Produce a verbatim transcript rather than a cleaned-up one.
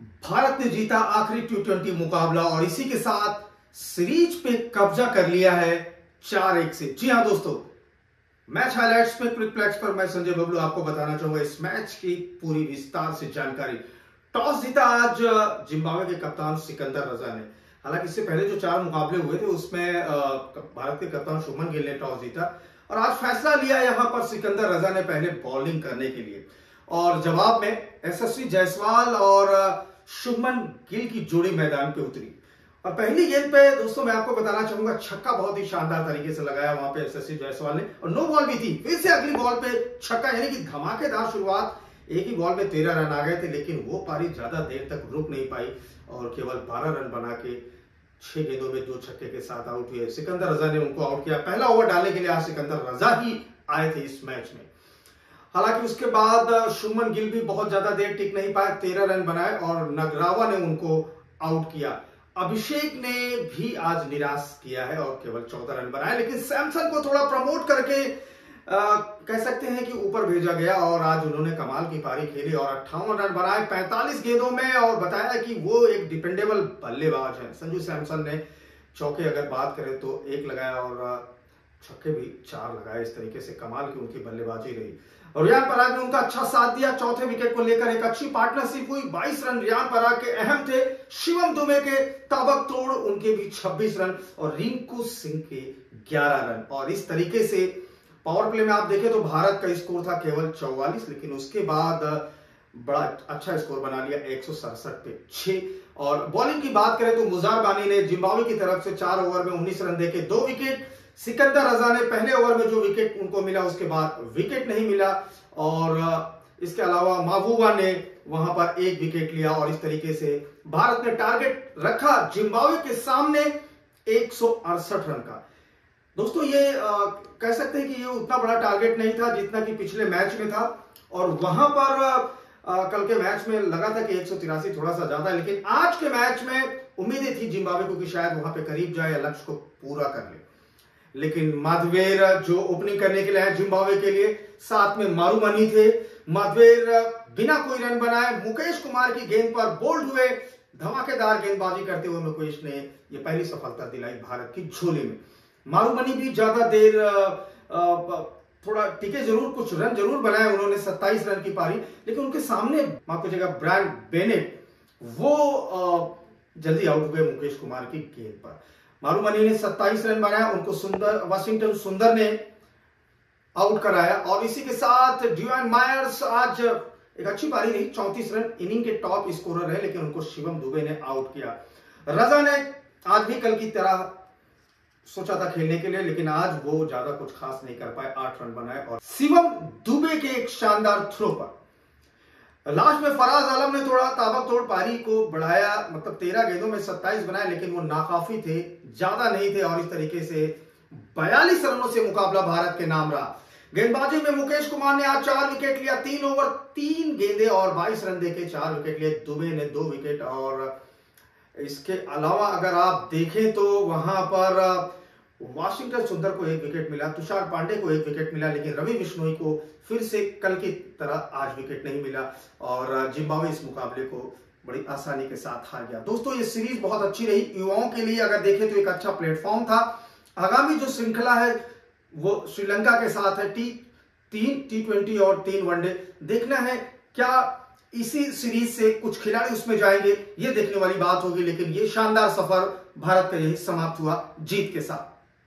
भारत ने जीता आखिरी टी ट्वेंटी मुकाबला और इसी के साथ सीरीज पे कब्जा कर लिया है चार एक से। जी हां दोस्तों, मैच हाइलाइट्स में क्विक प्लेक्स पर मैं संजय बबलू आपको बताना चाहूंगा इस मैच की पूरी विस्तार से जानकारी। टॉस जीता आज जिम्बाब्वे के कप्तान सिकंदर रजा ने। हालांकि इससे पहले जो चार मुकाबले हुए थे उसमें भारत के कप्तान शुभमन गिल ने टॉस जीता और आज फैसला लिया यहां पर सिकंदर रजा ने पहले बॉलिंग करने के लिए और जवाब में यशस्वी जायसवाल और शुभमन गिल की जोड़ी मैदान पे उतरी और पहली गेंद पे दोस्तों मैं आपको बताना चाहूंगा छक्का बहुत ही शानदार तरीके से लगाया वहां पे यशस्वी जायसवाल ने और नो बॉल भी थी। फिर से अगली बॉल पे छक्का, यानी कि धमाकेदार शुरुआत। एक ही बॉल में तेरह रन आ गए थे लेकिन वो पारी ज्यादा देर तक रुक नहीं पाई और केवल बारह रन बना के छह गेंदों में दो छक्के के साथ आउट हुए। सिकंदर रजा ने उनको आउट किया। पहला ओवर डालने के लिए आज सिकंदर रजा ही आए थे इस मैच में। हालांकि उसके बाद शुभमन गिल भी बहुत ज्यादा देर टिक नहीं पाए, तेरह रन बनाए और नगरावा ने उनको आउट किया। अभिषेक ने भी आज निराश किया है और केवल चौदह रन बनाए, लेकिन सैमसन को थोड़ा प्रमोट करके आ, कह सकते हैं कि ऊपर भेजा गया और आज उन्होंने कमाल की पारी खेली और अट्ठावन रन बनाए पैंतालीस गेंदों में और बताया कि वो एक डिपेंडेबल बल्लेबाज है। संजू सैमसन ने चौके अगर बात करें तो एक लगाया और छक्के भी चार लगाए। इस तरीके से कमाल की उनकी बल्लेबाजी रही और रियान पराग ने उनका अच्छा साथ दिया। चौथे विकेट को लेकर एक अच्छी पार्टनरशिप हुई। बाईस रन रियान पराग के अहम थे, शिवम दुबे के ताबड़तोड़ उनके भी छब्बीस रन और रिंकू सिंह के ग्यारह रन। और इस तरीके से पावर प्ले में आप देखें तो भारत का स्कोर था केवल चौवालीस, लेकिन उसके बाद बड़ा अच्छा स्कोर बना लिया एक सौ सड़सठ पे छह। और बॉलिंग की बात करें तो मुजार बानी ने जिम्बाब्वे की तरफ से चार ओवर में उन्नीस रन देके दो विकेट। सिकंदर रजा ने पहले ओवर में जो विकेट उनको मिला उसके बाद विकेट नहीं मिला और इसके अलावा महबूबा ने वहां पर एक विकेट लिया और इस तरीके से भारत ने टारगेट रखा जिम्बाब्वे के सामने एक सौ अड़सठ रन का। दोस्तों ये आ, कह सकते हैं कि ये उतना बड़ा टारगेट नहीं था जितना कि पिछले मैच में था और वहां पर आ, कल के मैच में लगा था कि एक सौ तिरासी थोड़ा सा ज्यादा है, लेकिन आज के मैच में उम्मीदें थी जिम्बाब्वे को कि शायद वहां पे करीब जाए, लक्ष्य को पूरा कर ले। लेकिन माधवेर जो ओपनिंग करने के लिए आए जिम्बाब्वे के लिए, साथ में मारूमनी थे। माधवेर बिना कोई रन बनाए मुकेश कुमार की गेंद पर बोल्ड हुए, धमाकेदार गेंदबाजी करते हुए मुकेश ने ये पहली सफलता दिलाई भारत की झोली में। मारूमनी भी ज्यादा देर थोड़ा टिके जरूर, कुछ रन जरूर बनाए उन्होंने, सत्ताईस रन की पारी, लेकिन उनके सामने माफ कीजिएगा ब्रायन बेनेट वो जल्दी आउट हुए मुकेश कुमार की गेंद पर। मारूमनी ने सत्ताईस रन बनाया, उनको सुंदर वाशिंगटन सुंदर ने आउट कराया और इसी के साथ ड्यूआन मायर्स आज एक अच्छी पारी रही, चौंतीस रन, इनिंग के टॉप स्कोरर है, लेकिन उनको शिवम दुबे ने आउट किया। रजा ने आज भी कल की तरह सोचा था खेलने के लिए, लेकिन आज वो ज्यादा कुछ खास नहीं कर पाए, आठ रन बनाए और शिवम दुबे के एक शानदार थ्रो पर लास्ट में फराज आलम ने थोड़ा ताबड़तोड़ पारी को बढ़ाया, मतलब तेरह गेंदों में सत्ताईस बनाए, लेकिन वो नाकाफी थे, ज्यादा नहीं थे और इस तरीके से बयालीस रनों से मुकाबला भारत के नाम रहा। गेंदबाजी में मुकेश कुमार ने आज चार विकेट लिया, तीन ओवर तीन गेंदे और बाईस रन देके चार विकेट लिए। दुबे ने दो विकेट और इसके अलावा अगर आप देखें तो वहां पर वाशिंगटन सुंदर को एक विकेट मिला, तुषार पांडे को एक विकेट मिला, लेकिन रवि बिश्नोई को फिर से कल की तरह आज विकेट नहीं मिला और जिम्बाब्वे इस मुकाबले को बड़ी आसानी के साथ हार गया। दोस्तों ये सीरीज बहुत अच्छी रही, युवाओं के लिए अगर देखें तो एक अच्छा प्लेटफॉर्म था। आगामी जो श्रृंखला है वो श्रीलंका के साथ है, टी तीन टी ट्वेंटी और तीन वनडे। देखना है क्या इसी सीरीज से कुछ खिलाड़ी उसमें जाएंगे, ये देखने वाली बात होगी, लेकिन ये शानदार सफर भारत का यही समाप्त हुआ जीत के साथ।